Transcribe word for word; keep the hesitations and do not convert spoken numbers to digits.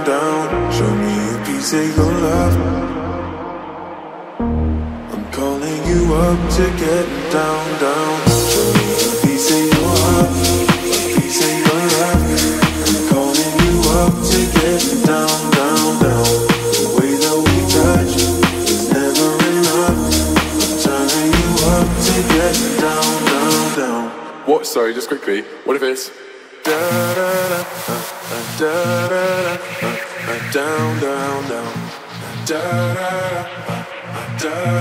down. Show me a piece of your love. I'm calling you up to get down, down. Show me a piece of your heart, a piece of your love. I'm calling you up to get down, down, down. The way that we touch is never enough. I'm turning you up to get down, down, down. What? Sorry, just quickly. What if it's da da da uh, uh, da da da uh, uh, down, down, down. Da da da uh, uh, da.